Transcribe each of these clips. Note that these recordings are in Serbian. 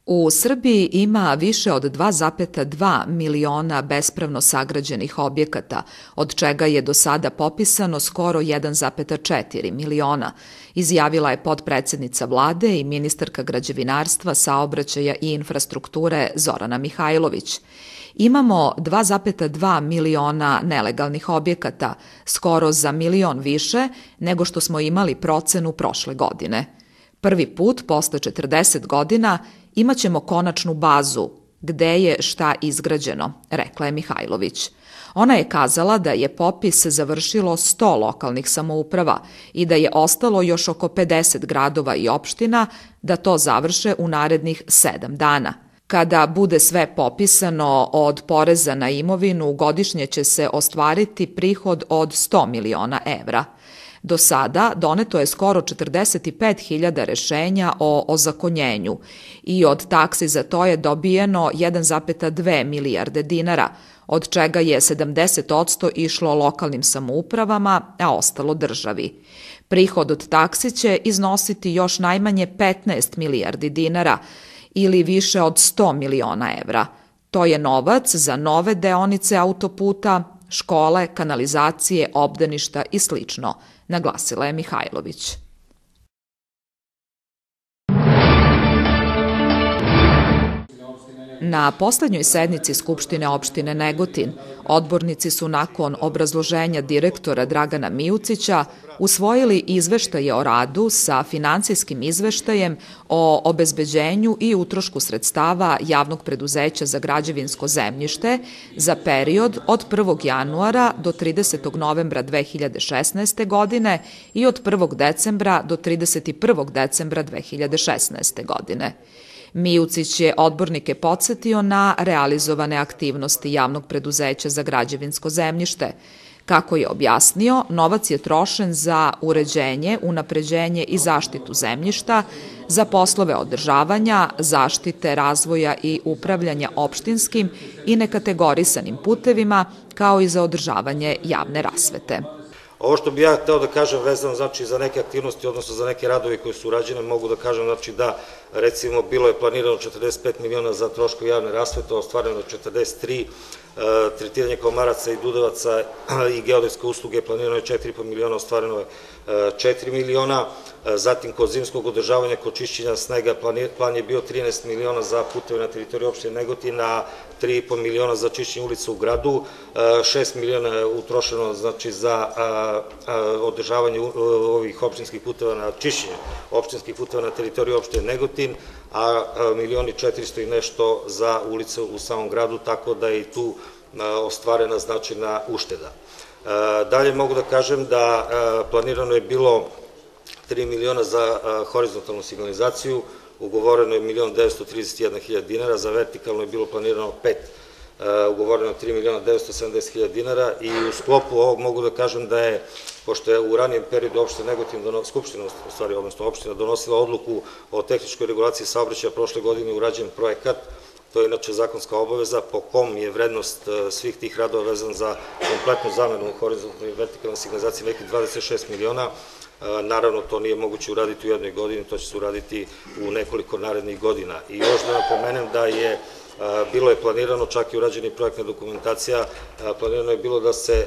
U Srbiji ima više od 2,2 miliona bespravno sagrađenih objekata, od čega je do sada popisano skoro 1,4 miliona, izjavila je potpredsednica vlade i ministarka građevinarstva, saobraćaja i infrastrukture Zorana Mihajlović. Imamo 2,2 miliona nelegalnih objekata, skoro za milion više nego što smo imali procenu prošle godine. Prvi put, posle 40 godina, imaćemo konačnu bazu gde je šta izgrađeno, rekla je Mihajlović. Ona je kazala da je popis završilo 100 lokalnih samouprava i da je ostalo još oko 50 gradova i opština da to završe u narednih 7 dana. Kada bude sve popisano od poreza na imovinu, godišnje će se ostvariti prihod od 100 miliona evra. Do sada doneto je skoro 45.000 rešenja o ozakonjenju i od taksi za to je dobijeno 1,2 milijarde dinara, od čega je 70% išlo lokalnim samoupravama, a ostalo državi. Prihod od taksi će iznositi još najmanje 15 milijardi dinara ili više od 100 miliona evra. To je novac za nove deonice autoputa, škole, kanalizacije, obdaništa i slično, naglasila je Mihajlović. Na poslednjoj sednici Skupštine opštine Negotin odbornici su nakon obrazloženja direktora Dragana Mijucića usvojili izveštaje o radu sa finansijskim izveštajem o obezbeđenju i utrošku sredstava Javnog preduzeća za građevinsko zemljište za period od 1. januara do 30. novembra 2016. godine i od 1. decembra do 31. decembra 2016. godine. Mijucić je odbornike podsjetio na realizovane aktivnosti Javnog preduzeća za građevinsko zemljište. Kako je objasnio, novac je trošen za uređenje, unapređenje i zaštitu zemljišta, za poslove održavanja, zaštite, razvoja i upravljanja opštinskim i nekategorisanim putevima, kao i za održavanje javne rasvete. Ovo što bih ja hteo da kažem vezano znači za neke aktivnosti, odnosno za neke radovi koji su urađene, mogu da kažem znači da recimo bilo je planirano 45 miliona za troškove javne rasvete, ostvareno 43, tretiranje komaraca i dudavaca i geodetske usluge planirano je 4,5 miliona, ostvareno je 4 miliona, zatim kod zimskog održavanja, kod čišćenja snega plan je bio 13 miliona za puteve na teritoriji opštine Negotin, a 3,5 miliona za čišćenje ulica u gradu, 6 miliona je utrošeno znači za održavanje ovih opštinskih puteva na čišćenje opštinskih puteva na teritoriji opštine Negotin, a 1.400.000 i nešto za ulice u samom gradu, tako da je i tu ostvarena značajna ušteda. Dalje mogu da kažem da planirano je bilo 3 miliona za horizontalnu signalizaciju, ugovoreno je 1.931.000 dinara, za vertikalno je bilo planirano 5, ugovoreno 3.970.000 dinara i u sklopu ovog mogu da kažem da je, pošto je u ranijem periodu opština Negotin, Skupština, u stvari, odnosno opština donosila odluku o tehničkoj regulaciji saobraćaja, prošle godine urađen projekat, to je inače zakonska obaveza, po kom je vrednost svih tih radova vezan za kompletnu zamenu horizontalne i vertikalne signalizacije nekih 26 miliona. Naravno, to nije moguće uraditi u jednoj godini, to će se uraditi u nekoliko narednih godina. I još da napomenem da je bilo je planirano, čak i urađena projektna dokumentacija, planirano je bilo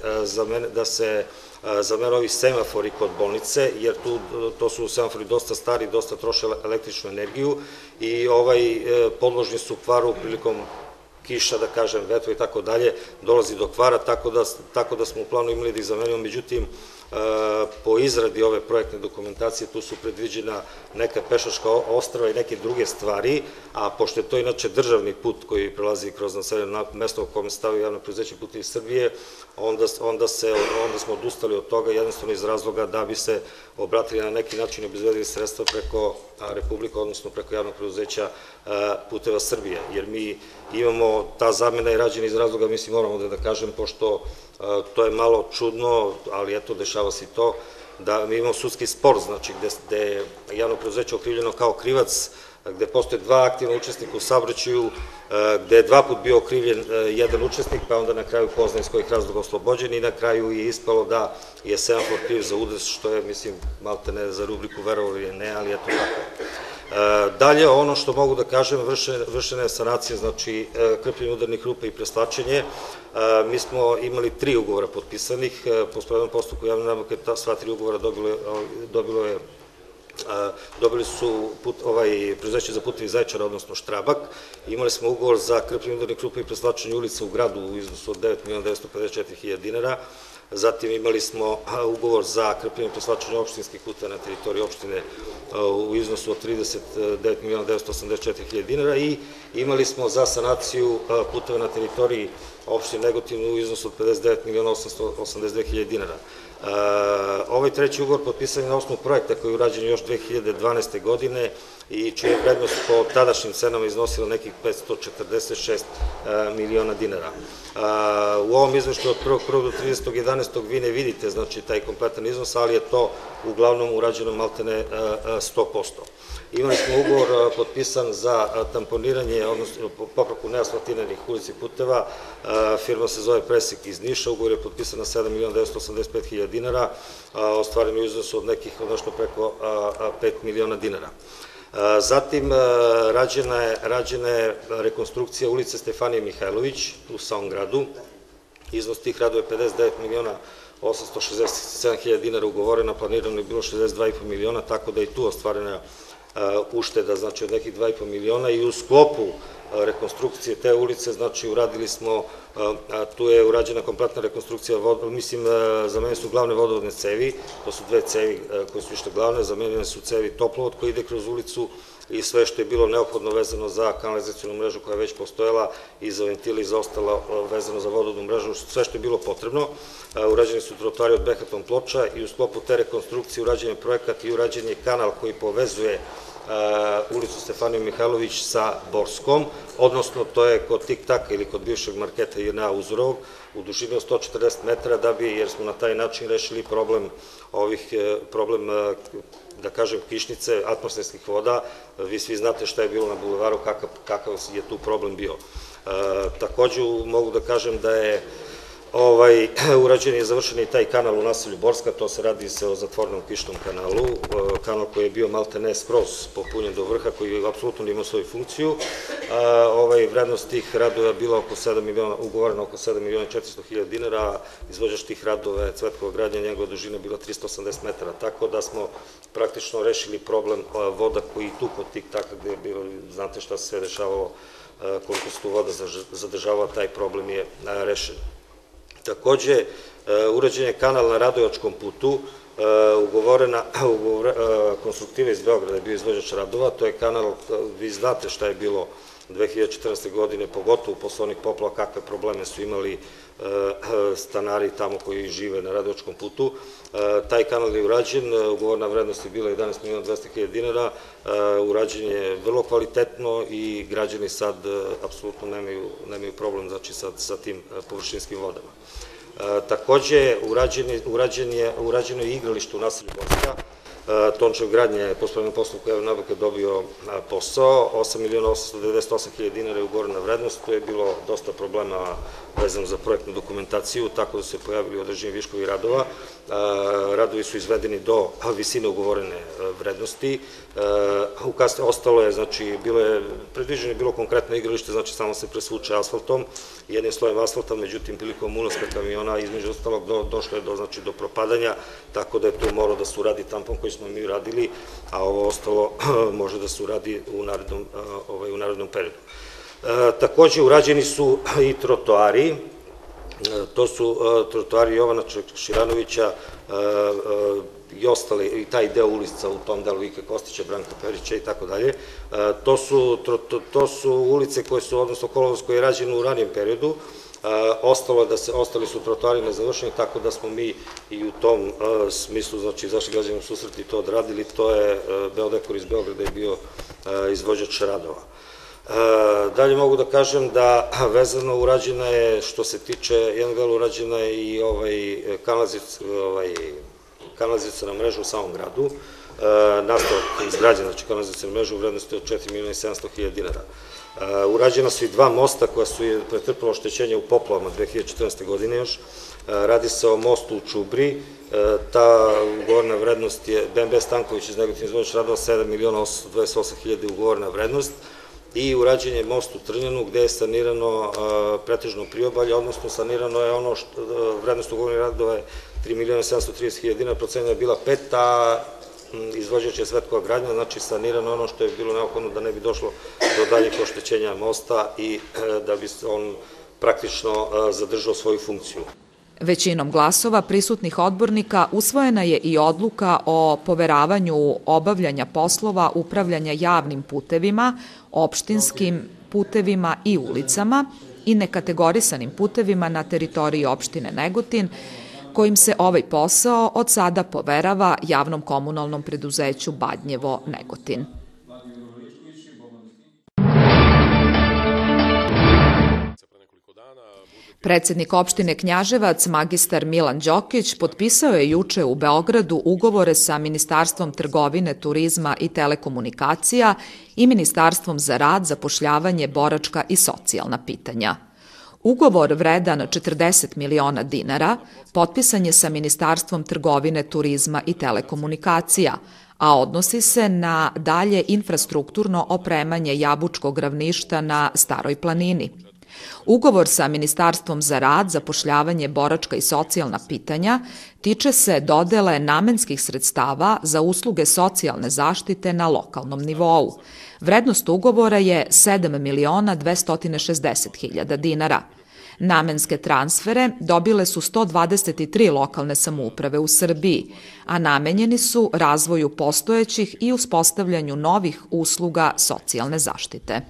da se zamene ovi semafori kod bolnice, jer to su semafori dosta stari, dosta troše električnu energiju i podložni su kvaru prilikom kiša, da kažem, vetra i tako dalje, dolazi do kvara, tako da smo u planu imali da ih zamenimo, međutim, po izradi ove projektne dokumentacije tu su predviđena neka pešačka ostrva i neke druge stvari, a pošto je to inače državni put koji prelazi kroz naseljeno mesto u kome stavio Javno preduzeće Putevi Srbije, onda smo odustali od toga jednostavno iz razloga da bi se obratili na neki način i obezbedili sredstva preko Republika, odnosno preko Javnog preduzeća Puteva Srbije, jer mi imamo, ta zamena je rađena iz razloga, mislim moramo da kažem, pošto to je malo čudno, ali eto, dešava se i to, da mi imamo sudski spor, znači gde je Javno preduzeće okrivljeno kao krivac, gde postoje dva aktivna učesnika u saobraćaju, gde je 2 puta bio okrivljen jedan učesnik, pa onda na kraju ko zna iz kojih razloga oslobođen i na kraju je ispalo da je semafor kriv za udes, što je, mislim, malte ne za rubriku verovali je ne, ali eto tako. Dalje, ono što mogu da kažem, vršena je sanacija, znači krpljenje udarnih rupa i preslačenje. Mi smo imali 3 ugovora potpisanih, po sprovedenom postupku javne nabavke, sva 3 ugovora dobili su preduzeće za putevi Zaječara, odnosno Štrabak. Imali smo ugovor za krpljenje udarnih rupa i preslačenje ulica u gradu u iznosu od 9.954.000 dinara. Zatim imali smo ugovor za krpljenje i preslačenje opštinskih puteva na teritoriji opštine u iznosu od 39.984.000 dinara i imali smo za sanaciju puteva na teritoriji opštine Negotin u iznosu od 59.882.000 dinara. Ovaj 3. ugovor potpisan je na osnovu projekta koji je urađen još 2012. godine i čija je vrednost po tadašnjim cenama iznosila nekih 546 miliona dinara. U ovom izveštaju od 1.1. do 30.11. vi ne vidite, znači, taj kompletan iznos, ali je to uglavnom urađeno maltene 100%. Imali smo ugovor potpisan za tamponiranje, odnosno popravku neasfaltiranih ulica i puteva, firma se zove Presek iz Niša, ugovor je potpisan na 7.985.000 dinara, ostvaren u iznosu od nekih, nešto preko 5 miliona dinara. Zatim, rađena je rekonstrukcija ulice Stefanije Mihajlović u samom gradu, iznos tih radova je 59.867.000 dinara ugovorena, planirano je bilo 62,5 miliona, tako da je tu ostvarena ušteda, znači od nekih 2,5 miliona i u sklopu rekonstrukcije te ulice, znači uradili smo, tu je urađena kompletna rekonstrukcija, mislim, zamenjene su glavne vodovodne cevi, to su 2 cevi koje su išle glavne, zamenjene su cevi toplovod koji ide kroz ulicu i sve što je bilo neophodno vezano za kanalizacijonu mrežu koja je već postojala i za ventile i za ostalo vezano za vodovodnu mrežu, sve što je bilo potrebno. Urađeni su trotoari od behaton ploča i u sklopu te rekonstrukcije urađen je projekat i urađen je kanal koji povezuje ulicu Stefaniju Mihajlović sa Borskom, odnosno to je kod Tik-taka ili kod bivšeg marketa JNA Uzorovog u dužini od 140 metara, jer smo na taj način rešili problem da kažem, kišnice, atmosferskih voda. Vi svi znate šta je bilo na bulevaru, kakav je tu problem bio. Takođe mogu da kažem da je urađen je završen i taj kanal u naselju Borska, to se radi o zatvorenom kišnom kanalu, kanal koji je bio maltene skroz popunjen do vrha, koji apsolutno nije imao svoju funkciju. Vrednost tih radova je bila oko 7 miliona, ugovorena oko 7.400.000 dinara, izvođač tih radova je Cvetkova gradnja, njegova dužina je bila 380 metara, tako da smo praktično rešili problem voda koji i tu kod Tik-taka gde je bilo, znate šta se sve dešavalo, koliko se tu voda zadržavala, taj problem je rešen. Takođe, urađen je kanal na Radojačkom putu, ugovorena konstruktiva iz Beograda je bio izvođač radova, to je kanal, vi znate šta je bilo 2014. godine, pogotovo posle onih poplava, kakve probleme su imali stanari tamo koji žive na Radojačkom putu. Taj kanal je urađen, ugovorna vrednost je bila 11.200.000 dinara, urađen je vrlo kvalitetno i građani sad apsolutno nemaju problem sa tim površinskim vodama. Takođe, urađeno je igralište u naselju Borska, Tončev gradnje je po sprovedenom postupku javne nabavke dobio posao, 8.898.000 dinara je ugovorena vrednost, tu je bilo dosta problema vezano za projektnu dokumentaciju, tako da su se pojavili određeni viškovi radova. Radovi su izvedeni do visine ugovorene vrednosti. Ostalo je, znači, predviđeno je bilo konkretno igralište, znači samo se presvuče asfaltom, jednim slojem asfalta, međutim, prilikom ulaska kamiona, između ostalog, došlo je do propadanja, tako da je tu morao da se uradi tampon koji smo mi radili, a ovo ostalo može da se uradi u narednom periodu. Takođe, urađeni su i trotoari, to su trotoari Jovana Širanovića i ostale, i taj deo ulica u tom delu Vike Kostića, Branka Perića i tako dalje. To su ulice koje su, odnosno kolovoz koji je rađen u ranijem periodu, ostali su trotoari nezavršeni, tako da smo mi i u tom smislu, znači, izašli građanima u susret i to odradili, to je Beodekor iz Beograda je bio izvođač radova. Dalje mogu da kažem da vezano urađena je, što se tiče jednog dela, urađena je i kanalizaciona mreža u samom gradu. nastavak izgrađen, znači kanalizacijona mreža u vrednosti od 4.700.000 dinara. Urađena su i dva mosta koja su pretrpela oštećenje u poplavama 2014. godine još. Radi se o mostu u Čubri, ta ugovorna vrednost je BMB Stanković iz Negotin izvođač radova 7.828.000 ugovorna vrednost i urađen je most u Trnjanu gde je sanirano pretežno priobalje, odnosno sanirano je ono vrednost ugovornih radova je 3.730.000 dinara, procenjena je bila 5, a izvođač je Svetkova gradnja, znači sanirano ono što je bilo neophodno da ne bi došlo do daljih oštećenja mosta i da bi on praktično zadržao svoju funkciju. Većinom glasova prisutnih odbornika usvojena je i odluka o poveravanju obavljanja poslova upravljanja javnim putevima, opštinskim putevima i ulicama i nekategorisanim putevima na teritoriji opštine Negotin, kojim se ovaj posao od sada poverava javnom komunalnom preduzeću Badnjevo Negotin. Predsednik opštine Knjaževac, magistar Milan Đokić, potpisao je juče u Beogradu ugovore sa Ministarstvom trgovine, turizma i telekomunikacija i Ministarstvom za rad, zapošljavanje, boračka i socijalna pitanja. Ugovor vredan 40 miliona dinara potpisan je sa Ministarstvom trgovine, turizma i telekomunikacija, a odnosi se na dalje infrastrukturno opremanje Jabučkog ravništa na Staroj planini. Ugovor sa Ministarstvom za rad, zapošljavanje, boračka i socijalna pitanja tiče se dodele namenskih sredstava za usluge socijalne zaštite na lokalnom nivou. Vrednost ugovora je 7.260.000 dinara. Namenske transfere dobile su 123 lokalne samouprave u Srbiji, a namenjeni su razvoju postojećih i uspostavljanju novih usluga socijalne zaštite.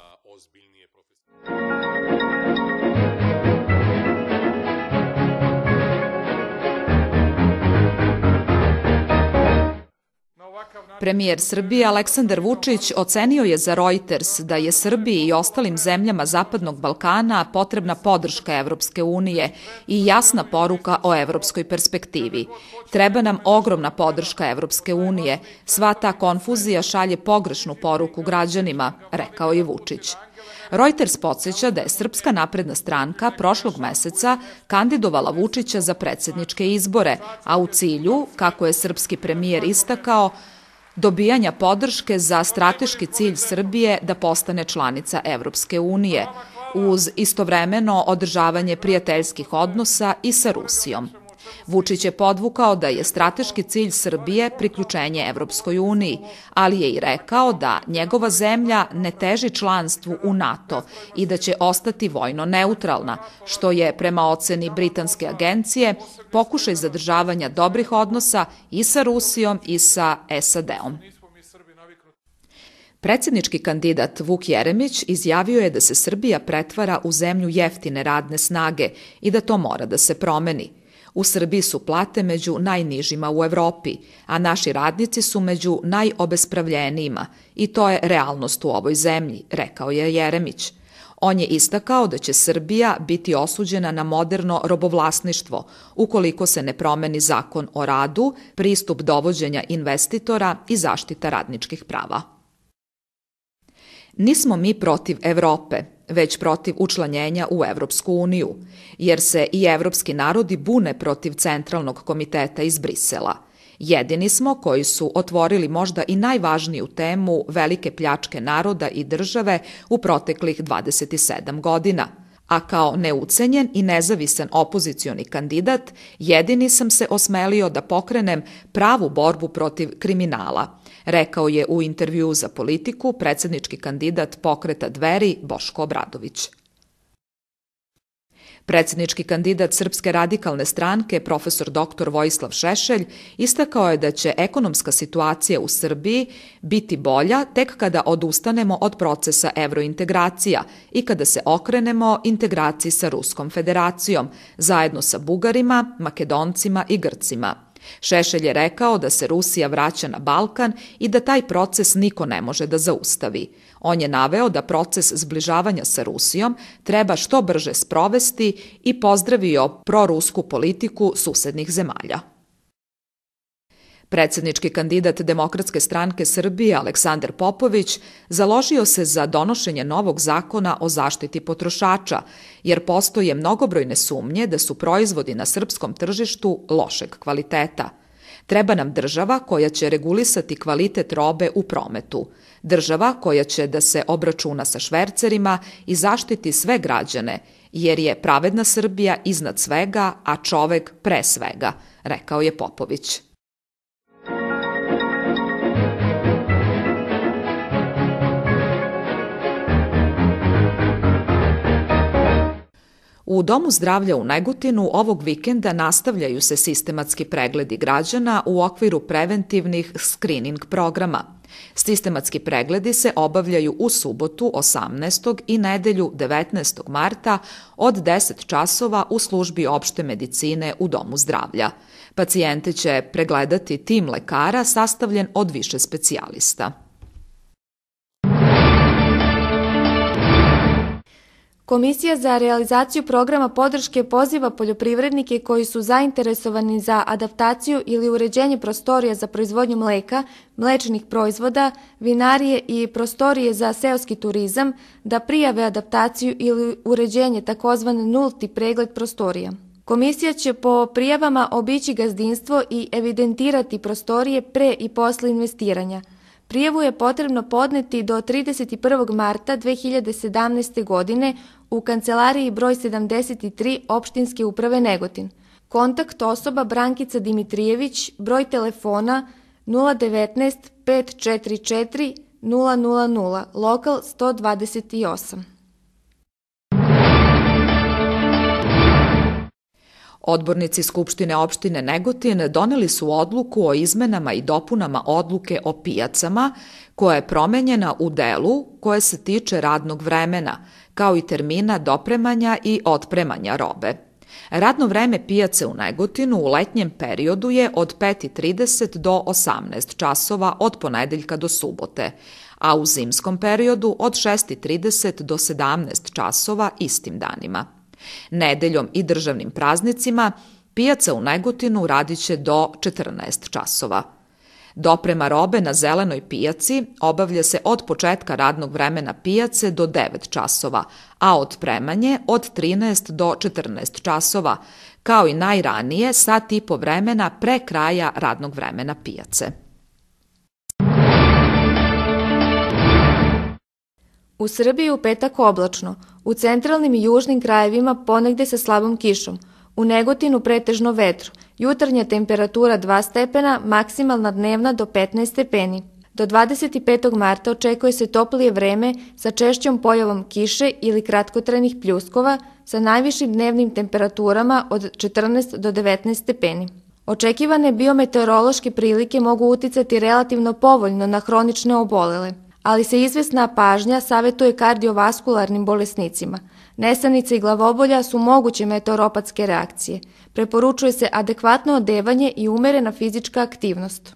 Premijer Srbije Aleksandar Vučić ocenio je za Reuters da je Srbiji i ostalim zemljama Zapadnog Balkana potrebna podrška Evropske unije i jasna poruka o evropskoj perspektivi. Treba nam ogromna podrška Evropske unije, sva ta konfuzija šalje pogrešnu poruku građanima, rekao je Vučić. Reuters podsjeća da je Srpska napredna stranka prošlog meseca kandidovala Vučića za predsjedničke izbore, a u cilju, kako je srpski premijer istakao, dobijanja podrške za strateški cilj Srbije da postane članica Evropske unije, uz istovremeno održavanje prijateljskih odnosa i sa Rusijom. Vučić je podvukao da je strateški cilj Srbije priključenje Evropskoj uniji, ali je i rekao da njegova zemlja ne teži članstvu u NATO i da će ostati vojno neutralna, što je, prema oceni britanske agencije, pokušaj zadržavanja dobrih odnosa i sa Rusijom i sa SAD-om. Predsjednički kandidat Vuk Jeremić izjavio je da se Srbija pretvara u zemlju jeftine radne snage i da to mora da se promeni. U Srbiji su plate među najnižima u Evropi, a naši radnici su među najobespravljenijima i to je realnost u ovoj zemlji, rekao je Jeremić. On je istakao da će Srbija biti osuđena na moderno robovlasništvo ukoliko se ne promeni zakon o radu, pristup dovođenja investitora i zaštita radničkih prava. Nismo mi protiv Evrope, već protiv učlanjenja u Evropsku uniju, jer se i evropski narodi bune protiv Centralnog komiteta iz Brisela. Jedini smo koji su otvorili možda i najvažniju temu velike pljačke naroda i države u proteklih 27 godina. A kao neucenjen i nezavisan opozicioni kandidat, jedini sam se osmelio da pokrenem pravu borbu protiv kriminala, rekao je u intervjuu za Politiku predsjednički kandidat Pokreta Dveri Boško Obradović. Predsjednički kandidat Srpske radikalne stranke, profesor dr. Vojislav Šešelj, istakao je da će ekonomska situacija u Srbiji biti bolja tek kada odustanemo od procesa evrointegracija i kada se okrenemo integraciji sa Ruskom federacijom, zajedno sa Bugarima, Makedoncima i Grcima. Šešelj je rekao da se Rusija vraća na Balkan i da taj proces niko ne može da zaustavi. On je naveo da proces zbližavanja sa Rusijom treba što brže sprovesti i pozdravio prorusku politiku susednih zemalja. Predsednički kandidat Demokratske stranke Srbije Aleksandar Popović založio se za donošenje novog zakona o zaštiti potrošača, jer postoje mnogobrojne sumnje da su proizvodi na srpskom tržištu lošeg kvaliteta. Treba nam država koja će regulisati kvalitet robe u prometu, država koja će da se obračuna sa švercerima i zaštiti sve građane, jer je pravedna Srbija iznad svega, a čovek pre svega, rekao je Popović. U Domu zdravlja u Negotinu ovog vikenda nastavljaju se sistematski pregledi građana u okviru preventivnih skrining programa. Sistematski pregledi se obavljaju u subotu 18. i nedelju 19. marta od 10 časova u službi opšte medicine u Domu zdravlja. Pacijente će pregledati tim lekara sastavljen od više specijalista. Komisija za realizaciju programa podrške poziva poljoprivrednike koji su zainteresovani za adaptaciju ili uređenje prostorija za proizvodnju mleka, mlečnih proizvoda, vinarije i prostorije za seoski turizam da prijave adaptaciju ili uređenje takozvan nulti pregled prostorija. Komisija će po prijavama obići gazdinstvo i evidentirati prostorije pre i posle investiranja. Prijavu je potrebno podneti do 31. marta 2017. godine u kancelariji broj 73 Opštinske uprave Negotin. Kontakt osoba Brankica Dimitrijević, broj telefona 019 544 000, lokal 128. Odbornici Skupštine opštine Negotin doneli su odluku o izmenama i dopunama odluke o pijacama, koja je promenjena u delu koje se tiče radnog vremena, kao i termina dopremanja i otpremanja robe. Radno vreme pijace u Negotinu u letnjem periodu je od 5:30 do 18 časova od ponedeljka do subote, a u zimskom periodu od 6:30 do 17 časova istim danima. Nedeljom i državnim praznicima pijaca u Negotinu radiće do 14 časova. Doprema robe na zelenoj pijaci obavlja se od početka radnog vremena pijace do 9 časova, a otpremanje od 13 do 14 časova, kao i najranije sat i po vremena pre kraja radnog vremena pijace. U Srbiji u petak oblačno, u centralnim i južnim krajevima ponegde sa slabom kišom, u Negotinu pretežno vetro, jutarnja temperatura 2 stepena, maksimalna dnevna do 15 stepeni. Do 25. marta očekuje se toplije vreme sa češćom pojavom kiše ili kratkotrajnih pljuskova sa najvišim dnevnim temperaturama od 14 do 19 stepeni. Očekivane biometeorološke prilike mogu uticati relativno povoljno na hronične obolele, ali se izvesna pažnja savetuje kardiovaskularnim bolesnicima. Nesanice i glavobolja su moguće meteoropatske reakcije. Preporučuje se adekvatno odevanje i umerena fizička aktivnost.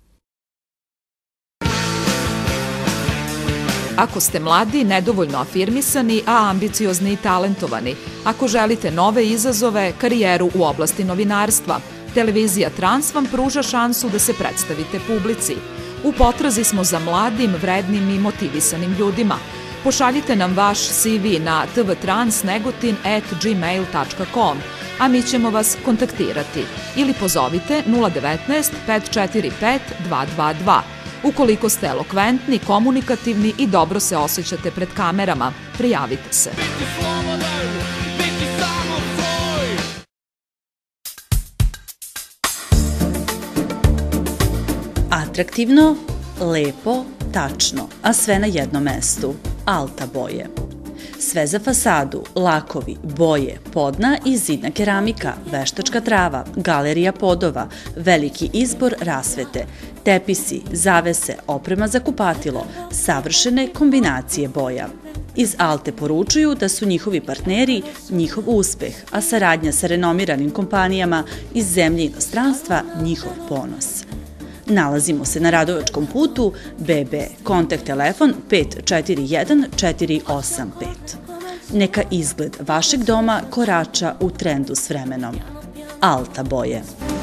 Ako ste mladi, nedovoljno afirmisani, a ambiciozni i talentovani, ako želite nove izazove, karijeru u oblasti novinarstva, televizija Trans vam pruža šansu da se predstavite publici. U potrazi smo za mladim, vrednim i motivisanim ljudima. Pošaljite nam vaš CV na tvtransnegotin@gmail.com, a mi ćemo vas kontaktirati ili pozovite 019 545 222. Ukoliko ste elokventni, komunikativni i dobro se osjećate pred kamerama, prijavite se. Atraktivno, lepo, tačno, a sve na jednom mestu. Alta boje. Sve za fasadu, lakovi, boje, podna i zidna keramika, veštačka trava, galerija podova, veliki izbor rasvete, tepisi, zavese, oprema za kupatilo, savršene kombinacije boja. Iz Alte poručuju da su njihovi partneri njihov uspeh, a saradnja sa renomiranim kompanijama iz zemlje i inostranstva njihov ponos. Nalazimo se na Radovačkom putu BB, kontakt telefon 541 485. Neka izgled vašeg doma korača u trendu s vremenom. Alta boje.